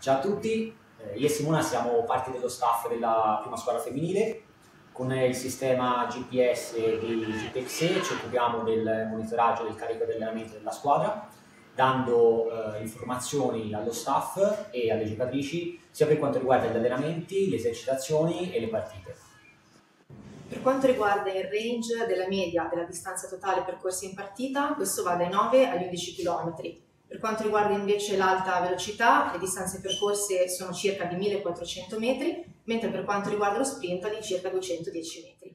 Ciao a tutti, io e Simona siamo parte dello staff della prima squadra femminile. Con il sistema GPS di GPXE ci occupiamo del monitoraggio del carico di allenamento della squadra, dando informazioni allo staff e alle giocatrici sia per quanto riguarda gli allenamenti, le esercitazioni e le partite. Per quanto riguarda il range della media della distanza totale percorsi in partita, questo va dai 9 agli 11 km. Per quanto riguarda invece l'alta velocità, le distanze percorse sono circa di 1400 metri, mentre per quanto riguarda lo sprint di circa 210 metri.